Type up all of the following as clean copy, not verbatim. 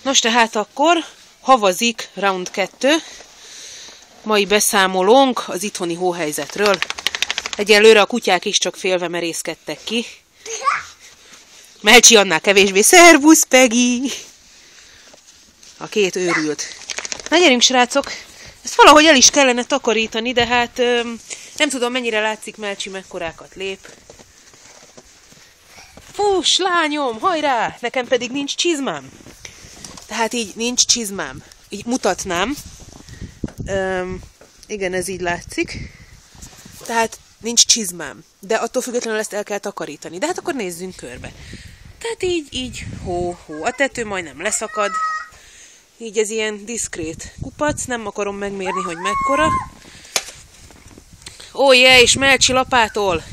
Nos, tehát akkor havazik round 2. Mai beszámolónk az itthoni hóhelyzetről. Egyelőre a kutyák is csak félve merészkedtek ki. Melcsi annál kevésbé. Szervusz, Peggy! A két őrült. Na gyerünk, srácok! Ezt valahogy el is kellene takarítani, de hát nem tudom, mennyire látszik, Melcsi mekkorákat lép. Fuss, lányom, hajrá! Nekem pedig nincs csizmám. Tehát így nincs csizmám. Így mutatnám. Igen, ez így látszik. Tehát nincs csizmám. De attól függetlenül ezt el kell takarítani. De hát akkor nézzünk körbe. Tehát így, hó. A tető majdnem leszakad. Így ez ilyen diszkrét kupac. Nem akarom megmérni, hogy mekkora. Ó, és Melcsi lapától.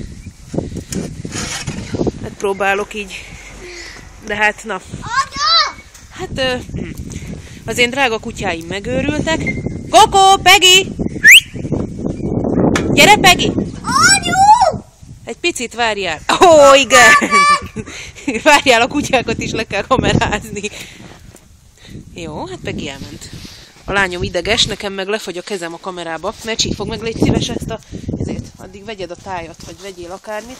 Hát próbálok így. De hát, na. Hát az én drága kutyáim megőrültek. Koko, Peggy! Gyere, Peggy! Anyu! Egy picit várjál. Ó, igen! Várjál, a kutyákat is le kell kamerázni. Jó, hát Peggy elment. A lányom ideges, nekem meg lefagy a kezem a kamerába. Melcsi, fogd meg, légy szíves ezt ezért. Addig vegyed a tájat, vagy vegyél akármit.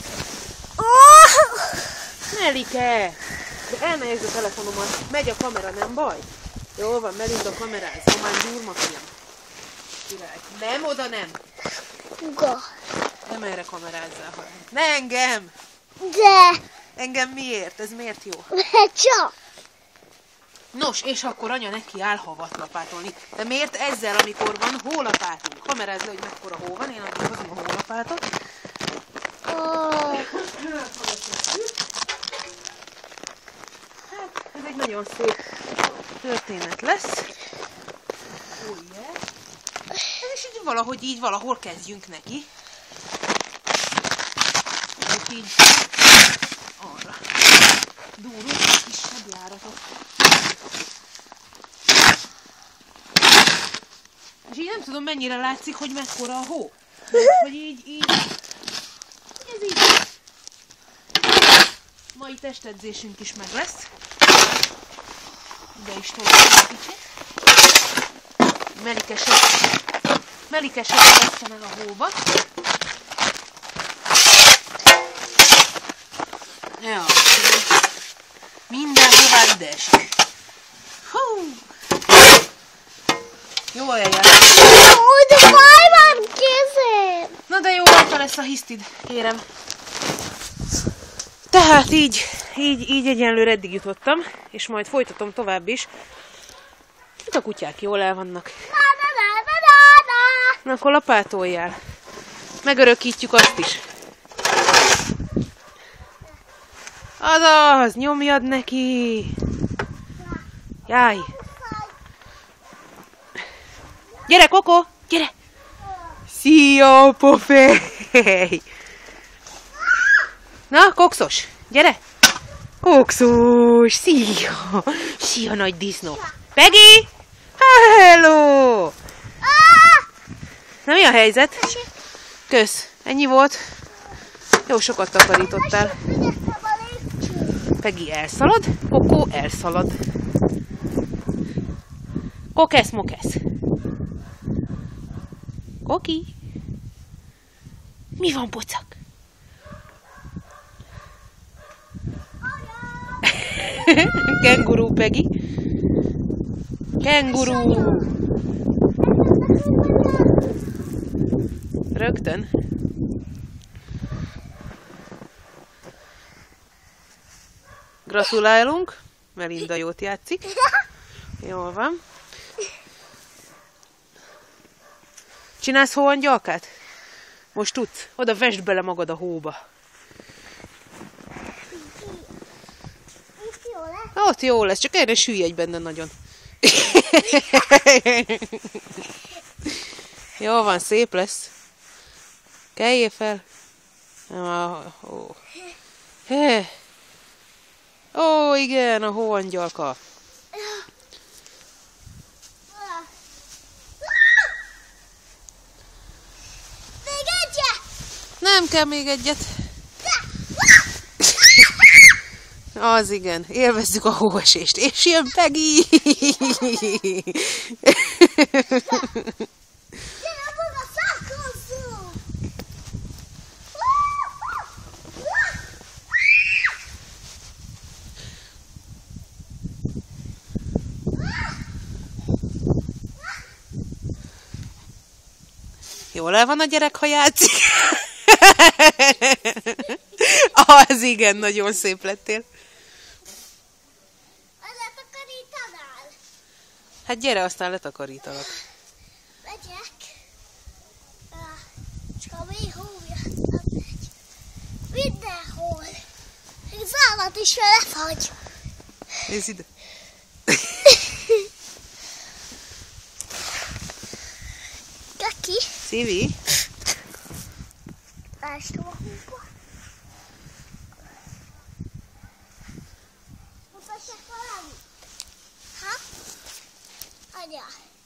Melike! De elmegyek a telefonomat. Megy a kamera, nem baj? Jó van, Melinda kameráz. Román gyurma, fiam. Király. Nem, oda nem. Uga. Nem erre kamerázzál, ha ne engem! De. Engem miért? Ez miért jó? Csak. Nos, és akkor anya neki áll havat lapátolni. De miért ezzel, amikor van hólapátunk? Kamerázd le, hogy mekkora hó van, én addig hozom a hólapátot. Hát, ez egy nagyon szép történet lesz. Ugye? És így valahol kezdjünk neki. És így arra. Dúrunk egy kisebb járatot. És így nem tudom, mennyire látszik, hogy mekkora a hó. Hogy így. Ez így. Mai testedzésünk is meg lesz. Ide is tolom egy kicsit. Melikeset veszte meg a hóba. Ja, mindenhová ide esik. Hú! Jól eljár. De fáj van kezem. Na de jó, rajta lesz a hisztid, kérem. Tehát így egyenlőre eddig jutottam, és majd folytatom tovább is. Itt a kutyák jól el vannak. Na akkor lapátoljál. Megörökítjük azt is. Azaz, nyomjad neki. Jaj. Gyere, Koko, gyere. Szia, pofej. Na, Kokszos, gyere. Kokszos, szia. Szia, nagy disznó. Peggy! Hello! Na, mi a helyzet? Kösz, ennyi volt. Jó sokat takarítottál. Peggy elszalad, Koko elszalad. Kokesz-mokesz. Koki? Mi van, pocak? Kenguru, Peggy. Kenguru. Rögtön. Gratulálunk. Melinda jót játszik. Jól van. Csinálsz hóangyalkát? Most tudsz? Oda vesd bele magad a hóba. Ott jó lesz, csak erre süllyedj benne nagyon. Jó van, szép lesz. Keljél fel. Ó, igen, a hóangyalka. Nem kell még egyet. Az igen, élvezzük a hóesést. És jön Peggy! Gyere maga, szákozzunk! Jól el van a gyerek, ha játszik? Az igen, nagyon szép lettél. Letakarítanál? Hát gyere, aztán letakarítalak. Megyek. Csak a mély hója megy. Mindenhol. Az állat is lefagy. Nézd ide. Kaki. Szívi? Lástam a hóba. Mutassak valamit. Ha? Anya.